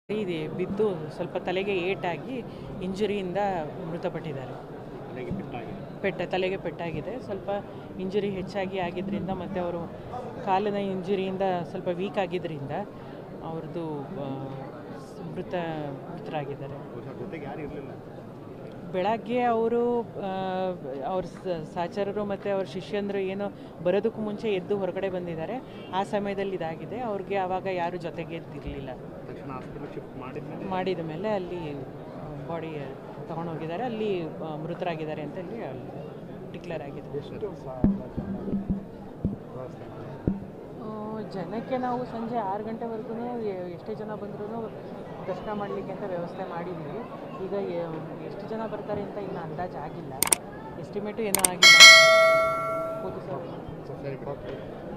ಇದೆ ಬಿದ್ದು ಸ್ವಲ್ಪ ತಲೆಗೆ ಏಟಾಗಿ ಇಂಜುರಿಯಿಂದ ಮೃತಪಟ್ಟಿದ್ದಾರೆ. ತಲೆಗೆ ಪೆಟ್ಟಾಗಿದೆ. ಸ್ವಲ್ಪ ಇಂಜುರಿ ಹೆಚ್ಚಾಗಿ ಆಗಿದ್ದರಿಂದ ಮತ್ತು ಅವರು ಕಾಲಿನ ಇಂಜುರಿಯಿಂದ ಸ್ವಲ್ಪ ವೀಕ್ ಆಗಿದ್ದರಿಂದ ಅವ್ರದ್ದು ಮೃತರಾಗಿದ್ದಾರೆ. ಬೆಳಗ್ಗೆ ಅವರು ಅವ್ರ ಸಹಚರರು ಮತ್ತು ಅವ್ರ ಶಿಷ್ಯಂದರು ಏನೋ ಬರೋದಕ್ಕೂ ಮುಂಚೆ ಎದ್ದು ಹೊರಗಡೆ ಬಂದಿದ್ದಾರೆ. ಆ ಸಮಯದಲ್ಲಿ ಇದಾಗಿದೆ. ಅವ್ರಿಗೆ ಆವಾಗ ಯಾರು ಜೊತೆಗೆ ಇದ್ದಿರಲಿಲ್ಲ. ಮಾಡಿದ ಮೇಲೆ ಅಲ್ಲಿ ಬಾಡಿ ತೊಗೊಂಡೋಗಿದ್ದಾರೆ. ಅಲ್ಲಿ ಮೃತರಾಗಿದ್ದಾರೆ ಅಂತ ಹೇಳಿ ಡಿಕ್ಲೇರ್ ಆಗಿದೆ. ಜನಕ್ಕೆ ನಾವು ಸಂಜೆ 6 ಗಂಟೆವರೆಗೂ ಎಷ್ಟೇ ಜನ ಬಂದರೂ ದರ್ಶನ ಮಾಡಲಿಕ್ಕೆ ಅಂತ ವ್ಯವಸ್ಥೆ ಮಾಡಿದ್ವಿ. ಈಗ ಎಷ್ಟು ಜನ ಬರ್ತಾರೆ ಅಂತ ಇನ್ನೂ ಅಂದಾಜು ಆಗಿಲ್ಲ. ಎಸ್ಟಿಮೇಟು ಏನೂ ಆಗಿಲ್ಲ. Okay sir.